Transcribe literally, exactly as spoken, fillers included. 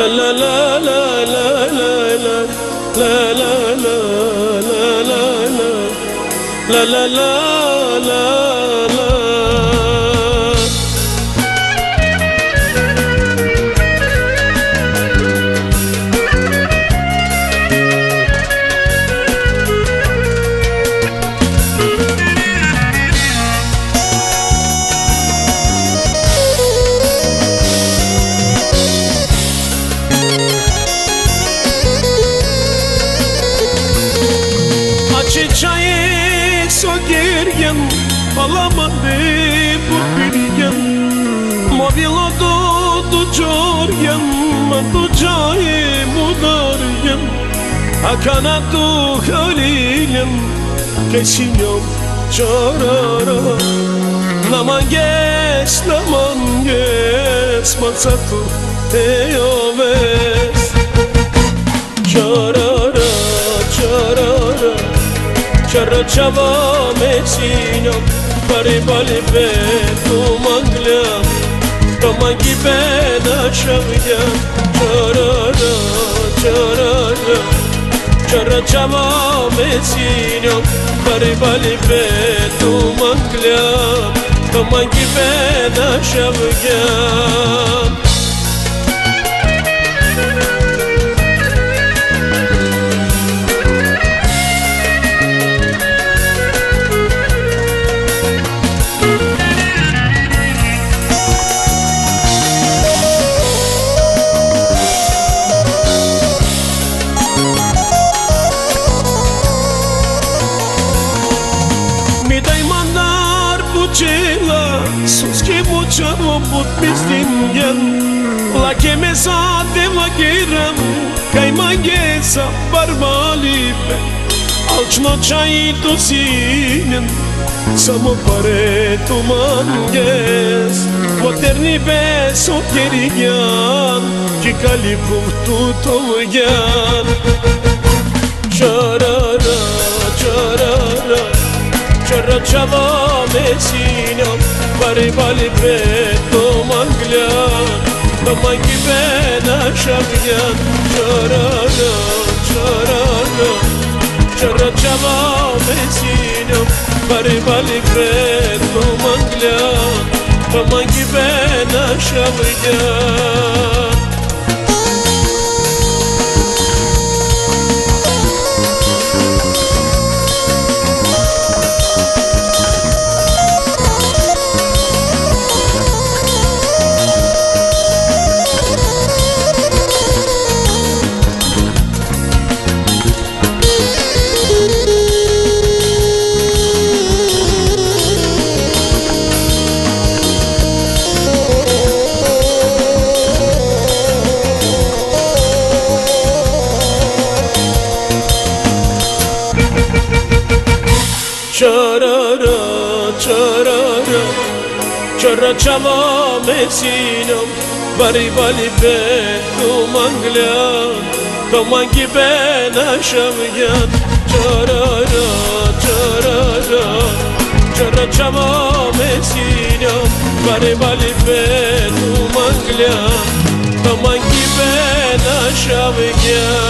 la la la la la la la la la la la la la la la. Çiçeği sogergen alamadı bu bilgen Mobilo do jorgen do cai mudargen Akana tu halilen kesinyon çarara Namanges namanges matsatu eyoves Çarara çarara Çarra çava mecino Pari bali be tu mangla Tomangi be na şavya Çarara çarara Çarra çava mecino Pari bali be tu mangla Tomangi be na şavya Sus che buciamo put pistingen La che me sa de maghiram Kai manghesa barbalipe Alcno c'hai tu sinen Samo pare tu manges Moderni be so kerigyan Ki kalipum tu tomgyan Çarara çarara Çarra çava mecino Pari bali be to mangla Tomangi be na şavyan Çarara çarara Çarra çava mecino Pari bali be to mangla Tomangi be na şavyan Çarara çarara Çarra çava mecino Bari bali be tu mangla Tomangi be na şavyan Çarara çarara Çarra çava mecino Bari bali be tu mangla Tomangi be na şavyan